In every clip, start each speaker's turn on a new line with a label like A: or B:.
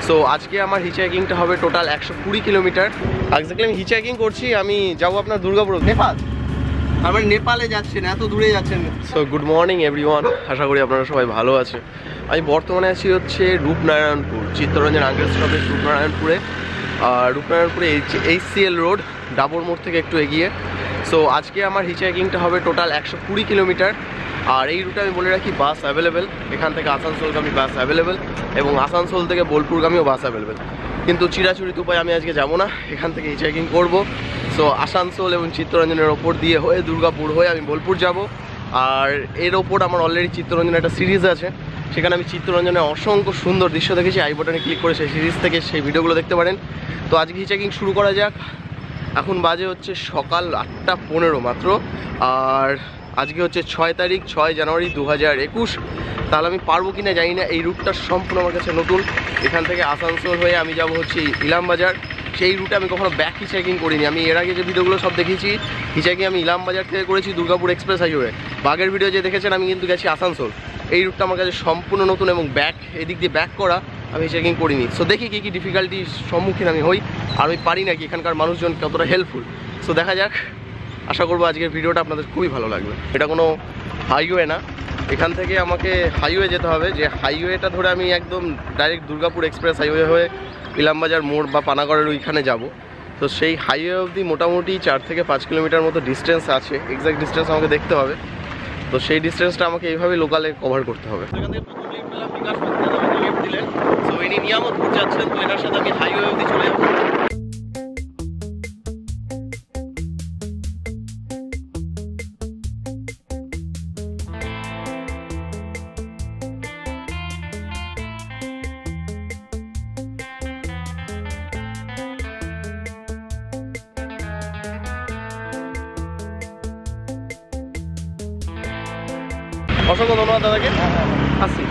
A: So আজকে আমার হিচহাইকিংটা হবে টোটাল 120 কিলোমিটার। এক্স্যাক্টলি আমি হিচহাইকিং করছি, আমি যাবো আপনার দুর্গাপুর, নেপাল।
B: আমরা নেপালে যাচ্ছেন, এত দূরে যাচ্ছেন।
A: সো গুড মর্নিং এভরিওয়ান, আশা করি আপনারা সবাই ভালো আছে। আমি বর্তমানে আছি হচ্ছে রূপনারায়ণপুর, চিত্তরঞ্জন আঙ্কেল স্টপেজ রূপনারায়ণপুরে। আর রূপনারায়ণপুরে HCL রোড, ডাবর মোড় থেকে একটু এগিয়ে। সো আজকে আমার হিচহাইকিংটা হবে টোটাল 120 কিলোমিটার। আর এই রুটে আমি বলে রাখি বাস অ্যাভেলেবেল, এখান থেকে আসানসোলগামী বাস অ্যাভেলেবেল এবং আসানসোল থেকে বোলপুরগামীও বাস অ্যাভেলেবেল। কিন্তু চিরাচরিত উপায় আমি আজকে যাবো না, এখান থেকে হিচহাইকিং করবো। সো আসানসোল এবং চিত্তরঞ্জনের ওপর দিয়ে হয়ে দুর্গাপুর হয়ে আমি বোলপুর যাব। আর এর ওপর আমার অলরেডি চিত্তরঞ্জনের একটা সিরিজ আছে, সেখানে আমি চিত্তরঞ্জনের অসংখ্য সুন্দর দৃশ্য দেখেছি। আই বাটনে ক্লিক করে সেই সিরিজ থেকে সেই ভিডিওগুলো দেখতে পারেন। তো আজকে হিচহাইকিং শুরু করা যাক। এখন বাজে হচ্ছে সকাল 8:15 মাত্র। আর আজকে হচ্ছে 6 তারিখ, 6 জানুয়ারি 2021। তাহলে আমি পারবো কিনা জানি না, এই রুটটা সম্পূর্ণ আমার কাছে নতুন। এখান থেকে আসানসোল হয়ে আমি যাব হচ্ছে ইলামবাজার। সেই রুটে আমি কখনো ব্যাক হিচহাইকিং করিনি। আমি এর আগে যে ভিডিওগুলো সব দেখেছি হিচহাইকিং আমি ইলামবাজার থেকে করেছি দুর্গাপুর এক্সপ্রেস হাইওয়ে। বাগের ভিডিও যে দেখেছেন আমি কিন্তু গেছি আসানসোল। এই রুটটা আমার কাছে সম্পূর্ণ নতুন এবং এদিক দিয়ে ব্যাক করা আমি হিচহাইকিং করিনি। সো দেখি কী কী ডিফিকাল্টির সম্মুখীন আমি হই, আর আমি পারি নাকি, এখানকার মানুষজন কতটা হেল্পফুল। সো দেখা যাক, আশা করবো আজকের ভিডিওটা আপনাদের খুবই ভালো লাগবে। এটা কোনো হাইওয়ে না, এখান থেকে আমাকে হাইওয়ে যেতে হবে। যে হাইওয়েটা ধরে আমি একদম ডাইরেক্ট দুর্গাপুর এক্সপ্রেস হাইওয়ে হয়ে ইলামবাজার মোড় বা পানাগড়ের ওইখানে যাব। তো সেই হাইওয়ে অবধি মোটামুটি 4 থেকে 5 কিলোমিটার মতো ডিস্টেন্স আছে। এক্স্যাক্ট ডিস্টেন্স আমাকে দেখতে হবে। তো সেই ডিস্টেন্সটা আমাকে এইভাবে লোকালে কভার করতে হবে। এখান থেকে প্রথম লিফট পেলাম, বিকাশ লিফট দিলেন। সো ইনি নিয়ামতপুর যাচ্ছেন, তো এটার সাথে আমি হাইওয়ে অবধি চলে যাবো। অসংখ্য ধন্যবাদ দাদাকে, আসছি।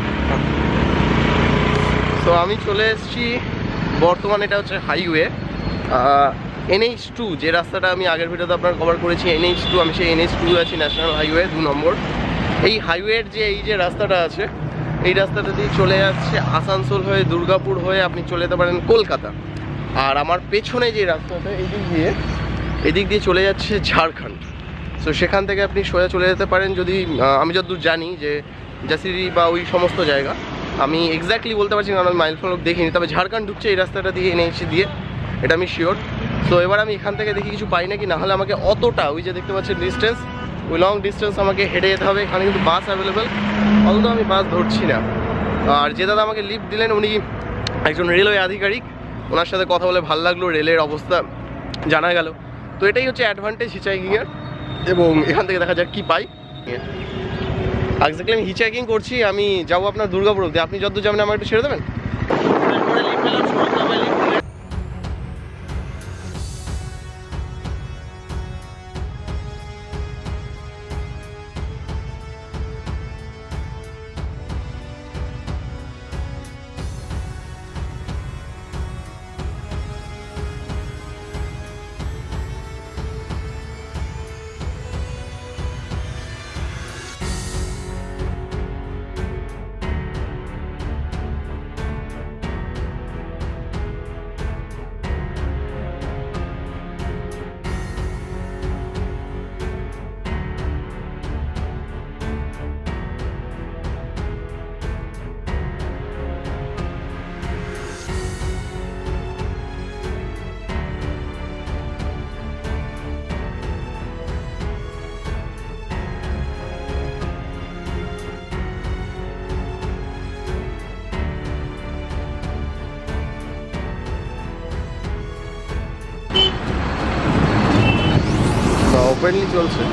A: তো আমি চলে এসেছি বর্তমানে, এটা হচ্ছে হাইওয়ে NH2, যে রাস্তাটা আমি আগের ভিডিওতে আপনার কভার করেছি NH2। আমি সেই NH2 আছি, ন্যাশনাল হাইওয়ে 2 নম্বর। এই হাইওয়ের যে রাস্তাটা আছে, এই রাস্তাটা দিয়ে চলে যাচ্ছে আসানসোল হয়ে দুর্গাপুর হয়ে আপনি চলে যেতে পারেন কলকাতা। আর আমার পেছনে যে রাস্তাটা এদিক দিয়ে চলে যাচ্ছে ঝাড়খণ্ড। সো সেখান থেকে আপনি সোজা চলে যেতে পারেন, যদি আমি যতদূর জানি যে জাসিরি বা ওই সমস্ত জায়গা, আমি এক্স্যাক্টলি বলতে পারছি কারণ আমি মাইল ফলক দেখিনি। তবে ঝাড়খণ্ড ঢুকছে এই রাস্তাটা দিয়ে, NH দিয়ে, এটা আমি শিওর। সো এবার আমি এখান থেকে দেখি কিছু পাই নাকি, নাহলে আমাকে অতটা ওই যে দেখতে পাচ্ছেন ডিস্টেন্স, ওই লং ডিস্টেন্স আমাকে হেঁটে যেতে হবে। এখানে কিন্তু বাস অ্যাভেলেবেল, অন্তত আমি বাস ধরছি না। আর যে দাদা আমাকে লিফট দিলেন উনি একজন রেলওয়ে আধিকারিক, ওনার সাথে কথা বলে ভালো লাগলো, রেলের অবস্থা জানা গেল। তো এটাই হচ্ছে অ্যাডভান্টেজ হিচহাইকিংয়ের, এবং এখান থেকে দেখা যাক কী পাই। এক্স্যাক্টলি আমি হিচহাইকিং করছি, আমি যাবো আপনার দুর্গাপুর অবধি। আপনি যতদূর যাবেন আমার একটু ছেড়ে দেবেন। ওপেনলি চলছে।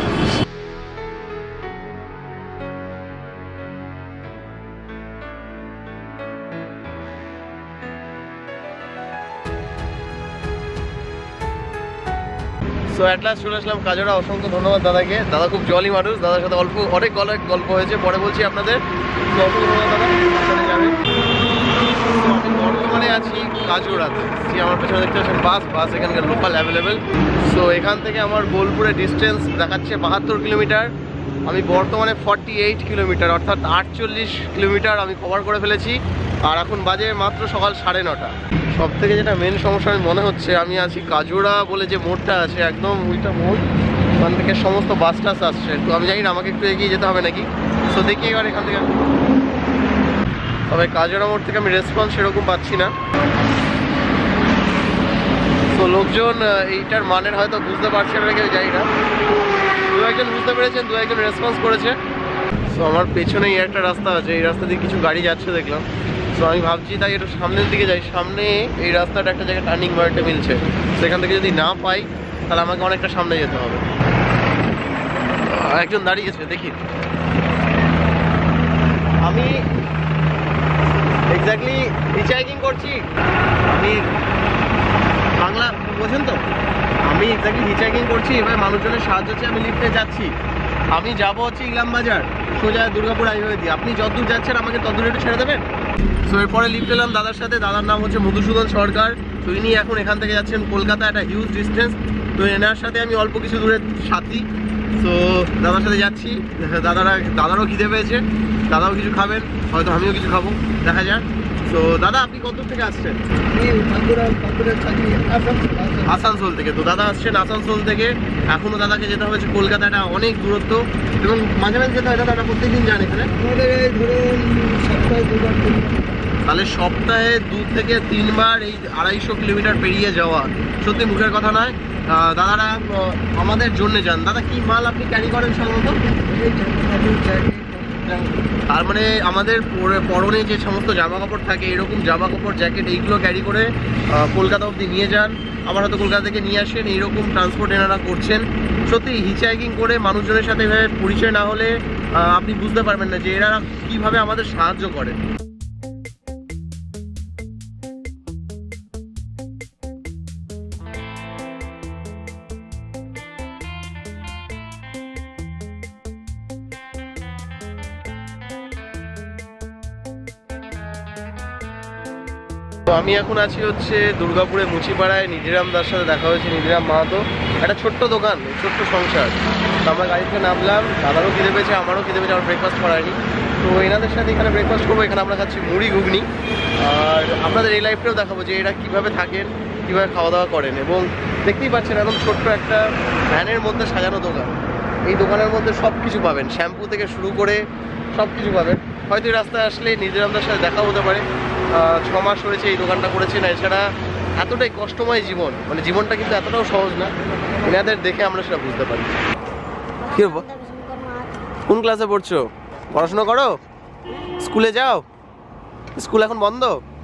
A: সো অ্যাট লাস্ট চলে আসলাম কাজরা। অসংখ্য ধন্যবাদ দাদাকে, দাদা খুব জলি মানুষ, দাদার সাথে অনেক গল্প হয়েছে, পরে বলছি আপনাদের। তো অসংখ্য ধন্যবাদ দাদা, সাথে যাবেন। আমি বর্তমানে আছি কাজরাতে, আমার পেছনে দেখতে পাচ্ছেন বাস এখানকার লোকাল অ্যাভেলেবেল। সো এখান থেকে আমার বোলপুরের ডিস্টেন্স দেখাচ্ছে 72 কিলোমিটার। আমি বর্তমানে 48 কিলোমিটার অর্থাৎ 48 কিলোমিটার আমি কভার করে ফেলেছি। আর এখন বাজে মাত্র সকাল 9:30। সব থেকে যেটা মেন সমস্যা আমি মনে হচ্ছে, আমি আছি কাজোড়া বলে যে মোড়টা আছে, একদম ওইটা মোড়, ওখান থেকে সমস্ত বাস টাস আসছে। তো আমি জানি না আমাকে একটু এগিয়ে যেতে হবে নাকি। সো দেখি এবার এখান থেকে, তবে কাজোড়া মোড় থেকে আমি রেসপন্স সেরকম পাচ্ছি না। তো লোকজন এইটার মানের হয়তো বুঝতে পারছে না, কেউ জানি না। দু একজন বুঝতে পেরেছেন, দু একজন রেসপন্স করেছে। তো আমার পেছনেই একটা রাস্তা আছে, এই রাস্তা দিয়ে কিছু গাড়ি যাচ্ছে দেখলাম। তো আমি ভাবছি তাই একটু সামনের দিকে যাই। সামনে এই রাস্তাটা একটা জায়গায় টার্নিং পয়েন্টে মিলছে, সেখান থেকে যদি না পাই তাহলে আমাকে অনেকটা সামনে যেতে হবে। একজন দাঁড়িয়েছে, দেখি। আমি এক্স্যাক্টলি হিচহাইকিং করছি। আমি বাংলা বোঝেন তো? আমি এক্স্যাক্টলি হিচহাইকিং করছি, এবার মানুষজনের সাহায্য হচ্ছে, আমি লিফটে যাচ্ছি। আমি যাবো হচ্ছে ইলামবাজার, সোজা দুর্গাপুর হাইওয়ে দিয়ে। আপনি যতদূর যাচ্ছেন আমাকে ততদূর একটু ছেড়ে দেবেন। সো এরপরে লিফট এলাম দাদার সাথে। দাদার নাম হচ্ছে মধুসূদন সরকার। তো ইনি এখন এখান থেকে যাচ্ছেন কলকাতা, একটা হিউজ ডিস্টেন্স। তো এনার সাথে আমি অল্প কিছু দূরের সাথী। তো দাদার সাথে যাচ্ছি। দাদারও খিদে পেয়েছে, দাদাও কিছু খাবেন, হয়তো আমিও কিছু খাবো, দেখা যাক। তো দাদা আপনি কত থেকে আসছেন? আসানসোল থেকে। তো দাদা আসছেন আসানসোল থেকে। এখনো দাদাকে যেতে হবে কলকাতাটা অনেক দূরত্ব, এবং মাঝে মাঝে যেতে হয়। দাদা প্রত্যেকদিন যান এখানে? তাহলে সপ্তাহে 2 থেকে 3 বার এই 250 কিলোমিটার পেরিয়ে যাওয়া সত্যি মুখের কথা নয়। দাদারা আমাদের জন্য যান। দাদা কি মাল আপনি ক্যারি করেন সাধারণত? তার মানে আমাদের পরনে যে সমস্ত জামা কাপড় থাকে, এরকম জামা কাপড়, জ্যাকেট, এইগুলো ক্যারি করে কলকাতা অবধি নিয়ে যান। আবার হয়তো কলকাতা থেকে নিয়ে আসেন। এইরকম ট্রান্সপোর্ট এনারা করছেন। সত্যি হিচহাইকিং করে মানুষজনের সাথে এভাবে পরিচয় না হলে আপনি বুঝতে পারবেন না যে এরা কীভাবে আমাদের সাহায্য করে। তো আমি এখন আছি হচ্ছে দুর্গাপুরে মুচিপাড়ায়। নিধিরাম দার সাথে দেখা হয়েছে, নিধিরাম মাহাতো। একটা ছোট্ট দোকান, ছোট্ট সংসার। তো আমরা গাড়ি থেকে নামলাম, দাদারও খিদে পেয়েছে, আমারও খিদে পেয়েছে, আমার ব্রেকফাস্ট করায়নি। তো এনাদের সাথে এখানে ব্রেকফাস্ট করবো। এখানে আমরা খাচ্ছি মুড়ি ঘুগনি। আর আপনাদের এই লাইফটাও দেখাবো যে এরা কীভাবে থাকেন, কীভাবে খাওয়া দাওয়া করেন। এবং দেখতেই পাচ্ছেন একদম ছোট্ট একটা ভ্যানের মধ্যে সাজানো দোকান। এই দোকানের মধ্যে সব কিছু পাবেন, শ্যাম্পু থেকে শুরু করে সব কিছু পাবেন। হয়তো এই রাস্তায় আসলে নিধিরামদার সাথে দেখা হতে পারে। 6 মাস হয়েছে এই দোকানটা করেছেন। এছাড়া এতটাই কষ্টময় জীবন, মানে জীবনটা কিন্তু এতটাও সহজ না। এনাদের দেখে আমরা সেটা বুঝতে পারি। কি হবো? কোন ক্লাসে পড়ছো? পড়াশোনা করো? স্কুলে যাও? স্কুল এখন বন্ধ?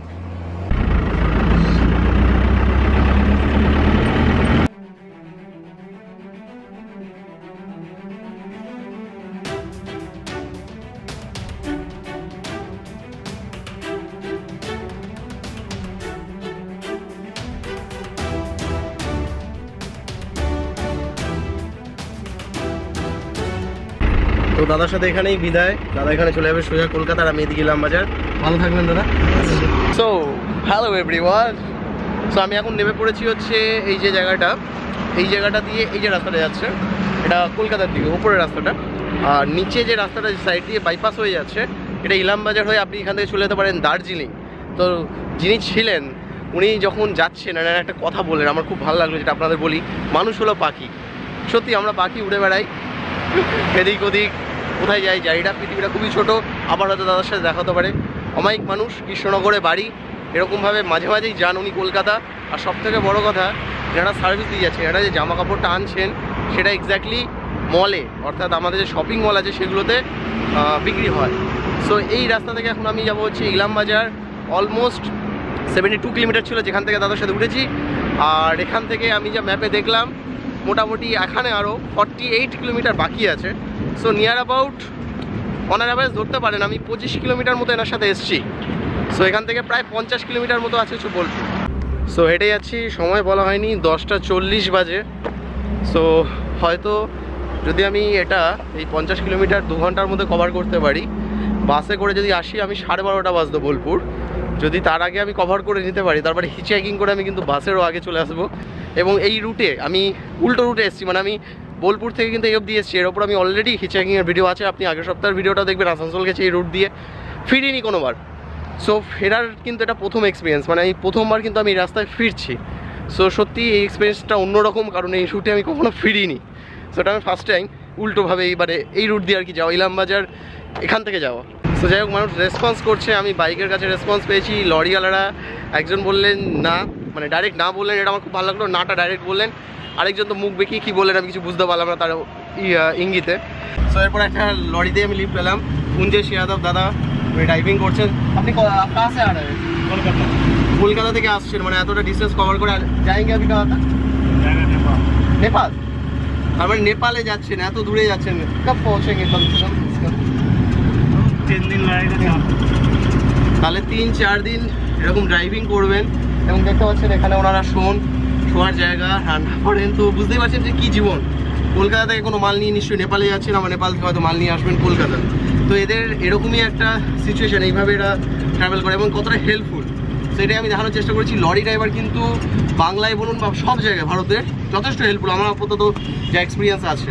A: তো দাদার সাথে এখানেই বিদায়। দাদা এখানে চলে যাবে সোজা কলকাতা, আর আমি এদিকে ইলামবাজার। ভালো থাকবেন দাদা। So hello everyone. সো আমি এখন নেমে পড়েছি হচ্ছে এই যে জায়গাটা, এই জায়গাটা দিয়ে এই যে রাস্তাটা যাচ্ছে, এটা কলকাতার দিকে উপরের রাস্তাটা। আর নিচে যে রাস্তাটা সাইড দিয়ে বাইপাস হয়ে যাচ্ছে, এটা ইলামবাজার হয়ে আপনি এখান থেকে চলে যেতে পারেন দার্জিলিং। তো যিনি ছিলেন উনি যখন যাচ্ছেন এনার একটা কথা বললেন, আমার খুব ভালো লাগলো, যেটা আপনাদের বলি। মানুষ হলো পাখি। সত্যি আমরা পাখি, উড়ে বেড়াই এদিক ওদিক, কোথায় যাই জানি না। পৃথিবীটা খুবই ছোট। আবার হয়তো দাদার সাথে দেখা হতে পারে। অমায়িক মানুষ, কৃষ্ণনগরে বাড়ি, এরকমভাবে মাঝে মাঝেই যান উনি কলকাতা। আর সব থেকে বড়ো কথা, যারা সার্ভিস দিয়ে যাচ্ছে, এরা যে জামা কাপড়টা আনছেন সেটা এক্স্যাক্টলি মলে, অর্থাৎ আমাদের যে শপিং মল আছে সেগুলোতে বিক্রি হয়। সো এই রাস্তা থেকে এখন আমি যাবো হচ্ছে ইলামবাজার। অলমোস্ট 72 কিলোমিটার ছিল যেখান থেকে দাদার সাথে উঠেছি। আর এখান থেকে আমি যা ম্যাপে দেখলাম, মোটামুটি এখানে আরও 48 কিলোমিটার বাকি আছে। So near about on average ধরতে পারেন আমি 25 কিলোমিটার মতো এনার সাথে এসেছি। সো এখান থেকে প্রায় 50 কিলোমিটার মতো আছে বোলপুর। সো হেঁটে যাচ্ছি, সময় বলা হয়নি, 10টা 40 বাজে। সো হয়তো যদি আমি এটা এই 50 কিলোমিটার 2 ঘন্টার মধ্যে কভার করতে পারি, বাসে করে যদি আসি আমি 12:30 বাজতো বোলপুর। যদি তার আগে আমি কভার করে নিতে পারি, তারপরে হিচহাইকিং করে আমি কিন্তু বাসেরও আগে চলে আসবো। এবং এই রুটে আমি উল্টো রুটে এসেছি, মানে আমি বোলপুর থেকে কিন্তু এই অবধি এসেছি। এর ওপর আমি অলরেডি হিচহাইকিংয়ের ভিডিও আছে, আপনি আগের সপ্তাহের ভিডিওটা দেখবেন। আসানসোল গেছি এই রুট দিয়ে, ফিরিনি কোনোবার। সো ফেরার কিন্তু এটা প্রথম এক্সপিরিয়েন্স, মানে এই প্রথমবার কিন্তু আমি এই রাস্তায় ফিরছি। সো সত্যি এই এক্সপিরিয়েন্সটা অন্যরকম, কারণ এই রুটে আমি কখনো ফিরিনি। সো এটা আমি ফার্স্ট টাইম উল্টোভাবে এইবারে এই রুট দিয়ে আর কি যাওয়া, ইলামবাজার এখান থেকে যাওয়া। সো যাই হোক, মানুষ রেসপন্স করছে, আমি বাইকের কাছে রেসপন্স পেয়েছি। লরিওয়ালারা একজন বললেন না, মানে ডাইরেক্ট না বললেন, এটা আমার খুব ভালো লাগলো, নাটা ডাইরেক্ট বললেন। আরেকজন তো মুখ বেঁকিয়ে কী বললেন আমি কিছু বুঝতে পারলাম না তার ইঙ্গিতে। সো এরপর একটা লরিতে আমি লিফট পেলাম, কুঞ্জেশ যাদব দাদা ড্রাইভিং করছেন। আপনি কাছে আর কলকাতা থেকে আসছেন, মানে এতটা ডিস্টেন্স কভার করে যায়নি আপনি কাছে? নেপাল? তার মানে নেপালে যাচ্ছেন, এত দূরে যাচ্ছেন, কব পৌঁছেঙ্গে? কম সে কম
C: 3 दिन लगेगा।
A: তাহলে 3-4 দিন এরকম ড্রাইভিং করবেন। এবং দেখতে পাচ্ছেন এখানে ওনারা শোয়ার জায়গা, রান্না করেন। তো বুঝতেই পারছেন যে কী জীবন। কলকাতা থেকে কোনো মাল নিয়ে নিশ্চয়ই নেপালে যাচ্ছেন, আবার নেপাল থেকে হয়তো মাল নিয়ে আসবেন কলকাতা। তো এদের এরকমই একটা সিচুয়েশান, এইভাবে এরা ট্রাভেল করে এবং কতটা হেল্পফুল সেটাই আমি দেখানোর চেষ্টা করেছি। লরি ড্রাইভার কিন্তু বাংলায় বলুন বা সব জায়গায় ভারতের যথেষ্ট হেল্পফুল, আমার আপাতত যা এক্সপিরিয়েন্স আছে।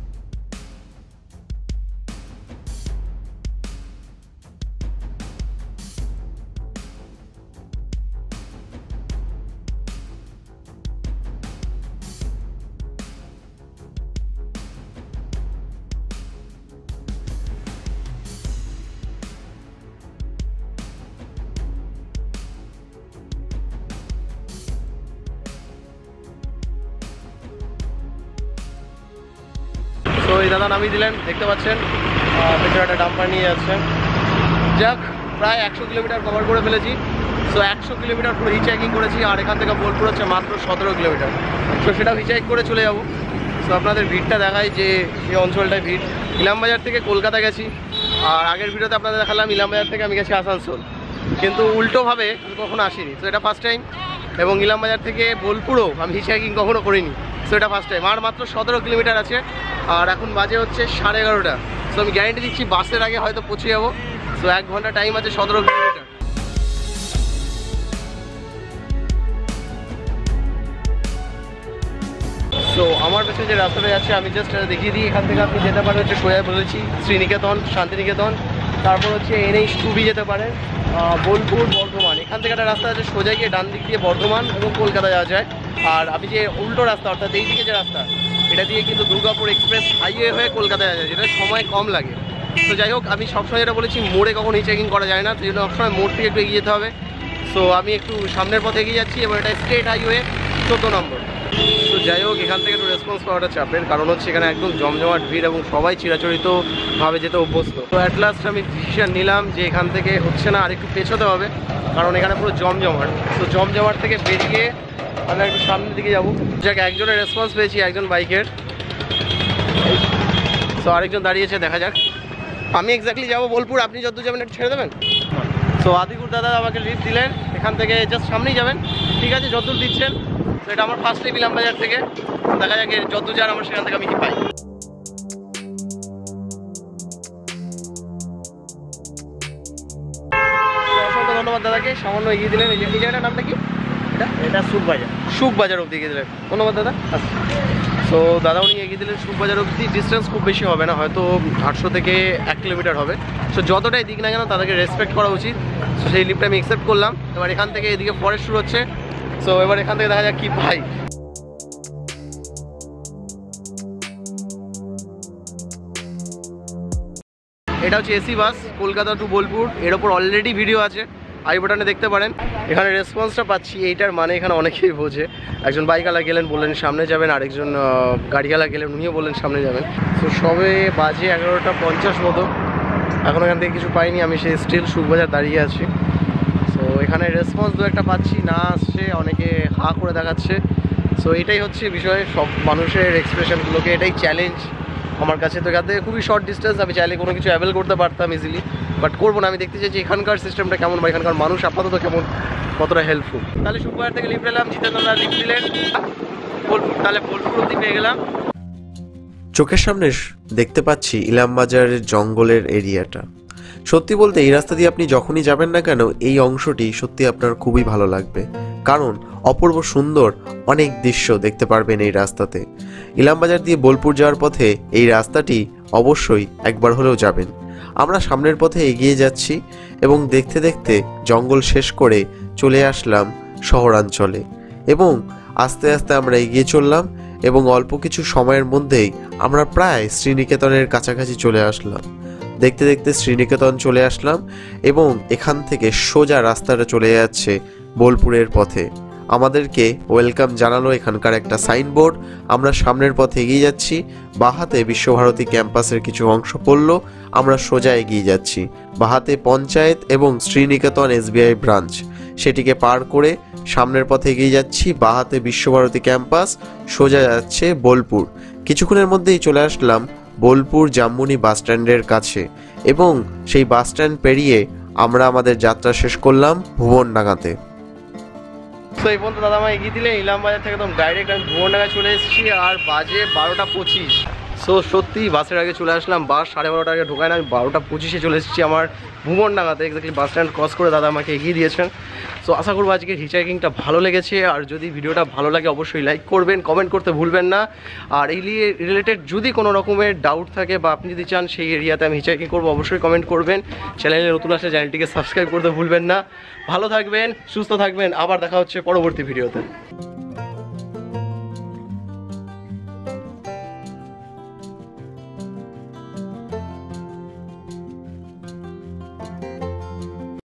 A: তো এই দাদা নামিয়ে দিলেন, দেখতে পাচ্ছেন পেছনে একটা ডাম্পার নিয়ে যাচ্ছেন। যাক, প্রায় 100 কিলোমিটার কভার করে ফেলেছি। সো 100 কিলোমিটার পুরো হিচহাইকিং করেছি, আর এখান থেকে বোলপুর হচ্ছে মাত্র 17 কিলোমিটার। সো সেটাও হিচহাইক করে চলে যাবো। সো আপনাদের ভিড়টা দেখায় যে এই অঞ্চলটায় ভিড়। ইলামবাজার থেকে কলকাতা গেছি, আর আগের ভিডিওতে আপনাদের দেখালাম ইলামবাজার থেকে আমি গেছি আসানসোল, কিন্তু উল্টোভাবে কখনো আসিনি। তো এটা ফার্স্ট টাইম। এবং ইলামবাজার থেকে বোলপুরও আমি হিচহাইকিং কখনো করিনি। সো এটা ফার্স্ট টাইম। আর মাত্র 17 কিলোমিটার আছে, আর এখন বাজে হচ্ছে 11:30। সো আমি গ্যারেন্টি দিচ্ছি বাসের আগে হয়তো পৌঁছে যাবো। সো 1 ঘন্টা টাইম আছে, 17 কিলোমিটার। সো আমার পেছনে যে রাস্তাটা যাচ্ছে আমি জাস্ট দেখিয়ে দিই। এখান থেকে আপনি যেতে পারেন হচ্ছে সোজা বলেছি শ্রীনিকেতন, শান্তিনিকেতন, তারপর হচ্ছে NH2B যেতে পারেন, বোলপুর, বর্ধমান। এখান থেকে একটা রাস্তা আছে সোজা গিয়ে ডান দিক দিয়ে বর্ধমান এবং কলকাতা যাওয়া যায়। আর আমি যে উল্টো রাস্তা, অর্থাৎ এই দিকে যে রাস্তা, এটা দিয়ে কিন্তু দুর্গাপুর এক্সপ্রেস হাইওয়ে হয়ে কলকাতায় যাওয়া যায়, যেটা সময় কম লাগে। তো যাই হোক, আমি সবসময় যেটা বলেছি মোড়ে কখন হিচহাইকিং করা যায় না, সেই জন্য সবসময় মোড় থেকে একটু এগিয়ে যেতে হবে। সো আমি একটু সামনের পথে এগিয়ে যাচ্ছি এবং এটা স্টেট হাইওয়ে 14 নম্বর। তো যাই হোক, এখান থেকে একটু রেসপন্স পাওয়াটা চাপের, কারণ হচ্ছে এখানে একদম জমজমাট ভিড় এবং সবাই চিরাচরিতভাবে যেতে অভ্যস্ত। তো অ্যাট লাস্ট আমি ডিসিশন নিলাম যে এখান থেকে হচ্ছে না, আর একটু পেছোতে হবে, কারণ এখানে পুরো জমজমাট। তো জমজমাট থেকে বেরিয়ে আমরা একটু সামনের দিকে যাবো। যাক, একজনের রেসপন্স পেয়েছি, একজন বাইকের। তো আরেকজন দাঁড়িয়েছে, দেখা যাক। আমি এক্স্যাক্টলি যাবো বোলপুর, আপনি যত যাবেন একটু ছেড়ে দেবেন। তো আদিকুর দাদা আমাকে লিফট দিলেন, এখান থেকে জাস্ট সামনেই যাবেন। ঠিক আছে, যতদূর দিচ্ছেন। তো এটা আমার ফার্স্ট ট্রিপ ইলামবাজার থেকে, দেখা যাক যতদূর যান আমার সেখান থেকে আমি কি পাই। অসংখ্য ধন্যবাদ দাদাকে, সামান্য এগিয়ে দিলেন। এই জায়গাটার নামটা কি?
C: এটা সুখবাজার।
A: সুখবাজার অবধি এগিয়ে দিলেন, ধন্যবাদ দাদা। আচ্ছা, তো দাদা উনি এগিয়ে দিলেন সুখবাজার অবধি। ডিস্টেন্স খুব বেশি হবে না, হয়তো 800 থেকে 1 কিলোমিটার হবে। সো যতটাই দিক না কেন তাদেরকে রেসপেক্ট করা উচিত। সো সেই লিফটটা আমি অ্যাকসেপ্ট করলাম। এবার এখান থেকে এদিকে ফরেস্ট শুরু হচ্ছে। সো এবার এখান থেকে দেখা যাক কি পাই। এটা হচ্ছে AC bus, Kolkata to Bolpur. এর ওপর অলরেডি ভিডিও আছে, আই বাটনে দেখতে পারেন। এখানে রেসপন্সটা পাচ্ছি, এইটার মানে এখানে অনেকেই বোঝে। একজন বাইকওয়ালা গেলেন, বললেন সামনে যাবেন, আরেকজন গাড়িওয়ালা গেলেন, উনিও বললেন সামনে যাবেন। তো সবে বাজে 11:50 মতো, এখন এখান থেকে কিছু পাইনি। আমি সেই স্টিল সুখবাজার দাঁড়িয়ে আছি। সো এখানে রেসপন্স দু একটা পাচ্ছি, না আসছে, অনেকে হা করে দেখাচ্ছে। সো এটাই হচ্ছে বিষয়, সব মানুষের এক্সপ্রেশনগুলোকে, এটাই চ্যালেঞ্জ আমার কাছে। তো এখান থেকে খুবই শর্ট ডিস্টেন্স, আমি চাইলে কোনো কিছু অ্যাভেল করতে পারতাম ইজিলি, বাট করবো না। আমি দেখতে চাইছি এখানকার সিস্টেমটা কেমন বা এখানকার মানুষ আপাতত কেমন, কতটা হেল্পফুল। তাহলে সুখবাজার থেকে লিফট পেলাম, জিতেন্দ্রদা লিফট দিলেন বোলপুর, তাহলে বোলপুর অবধি পেয়ে গেলাম।
D: চোখের সামনে দেখতে পাচ্ছি ইলামবাজারের জঙ্গলের এরিয়াটা। সত্যি বলতে এই রাস্তা দিয়ে আপনি যখনই যাবেন না কেন, এই অংশটি সত্যি আপনার খুবই ভালো লাগবে, কারণ অপূর্ব সুন্দর অনেক দৃশ্য দেখতে পারবেন এই রাস্তাতে। ইলামবাজার দিয়ে বোলপুর যাওয়ার পথে এই রাস্তাটি অবশ্যই একবার হলেও যাবেন। আমরা সামনের পথে এগিয়ে যাচ্ছি এবং দেখতে দেখতে জঙ্গল শেষ করে চলে আসলাম শহরাঞ্চলে এবং আস্তে আস্তে আমরা এগিয়ে চললাম এবং অল্প কিছু সময়ের মধ্যেই আমরা প্রায় শ্রীনিকেতনের কাছাকাছি চলে আসলাম। দেখতে দেখতে শ্রীনিকেতন চলে আসলাম এবং এখান থেকে সোজা রাস্তাটা চলে যাচ্ছে বোলপুরের পথে। আমাদেরকে ওয়েলকাম জানালো এখানকার একটা সাইনবোর্ড। আমরা সামনের পথে এগিয়ে যাচ্ছি, বাহাতে বিশ্বভারতী ক্যাম্পাসের কিছু অংশ পড়লো, আমরা সোজা এগিয়ে যাচ্ছি। বাহাতে পঞ্চায়েত এবং শ্রীনিকেতন SBI ব্রাঞ্চ, সেটিকে পার করে সামনের পথে এগিয়ে যাচ্ছি। বাহাতে বিশ্বভারতী ক্যাম্পাস, সোজা যাচ্ছে বোলপুর। কিছুক্ষণের মধ্যেই চলে আসলাম বোলপুর জামমুনি বাস স্ট্যান্ডের কাছে এবং সেই বাস স্ট্যান্ড পেরিয়ে আমরা আমাদের যাত্রা শেষ করলাম ভুবনডাঙ্গাতে।
A: তো এই পর্যন্ত দাদা আমায় এগিয়ে দিলে ইলামবাজার থেকে একদম ডাইরেক্ট আমি ভুবনডাঙ্গা চলে এসেছি আর বাজে 12:25। সো সত্যি বাসের আগে চলে আসলাম, বাস 12:30 আগে ঢোকায় না, আমি 12:25-এ চলে এসেছি আমার ভুবনডাঙ্গাতে। এক্স্যাক্টলি বাস স্ট্যান্ড ক্রস করে দাদা আমাকে এগিয়ে দিয়েছেন। সো আশা করবো আজকে হিচহাইকিংটা ভালো লেগেছে, আর যদি ভিডিওটা ভালো লাগে অবশ্যই লাইক করবেন, কমেন্ট করতে ভুলবেন না। আর এই রিলেটেড যদি কোনো রকমের ডাউট থাকে বা আপনি যদি চান সেই এরিয়াতে আমি হিচহাইকিং করবো অবশ্যই কমেন্ট করবেন। চ্যানেলে নতুন আসলে চ্যানেলটিকে সাবস্ক্রাইব করতে ভুলবেন না। ভালো থাকবেন, সুস্থ থাকবেন, আবার দেখা হচ্ছে পরবর্তী ভিডিওতে।